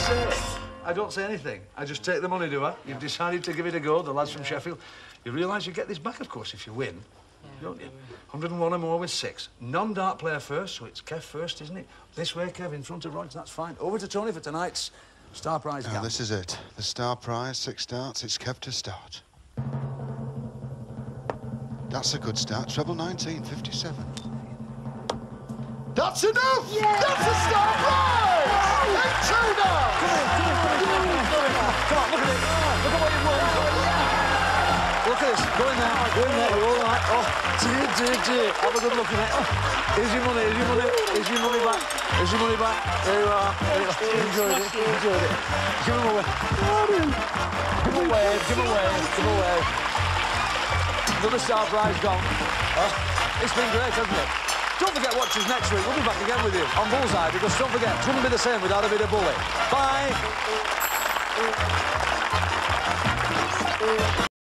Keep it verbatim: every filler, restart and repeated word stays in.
say? I don't say anything. I just take the money, do I? You've decided to give it a go, the lads from Sheffield. You realise you get this back, of course, if you win. Don't you? one hundred and one or more with six. Non-dart player first, so it's Kev first, isn't it? This way, Kev, in front of Roy, that's fine. Over to Tony for tonight's Star Prize. Now, this is it. The Star Prize, six starts. It's Kev to start. That's a good start. Treble nineteen, fifty-seven. That's enough! Yeah! That's a Star Prize! Eight two now! Come on, come on, come on, come on, come on, look at it. Look at what you've won. Look at this. Go in there, go in there. You're all right. Oh, dear, dear, dear. Have a good look at it. Oh, here's your money, here's your money. Here's your money back. Here's your money back. There you are. There you are. Enjoyed it, enjoyed it. Give him a wave. Give him a wave, give him a wave, give him a wave. Another Star Prize gone. Oh, it's been great, hasn't it? Don't forget, watch us next week. We'll be back again with you on Bullseye, because don't forget, it's going to be the same without a bit of bully. Bye!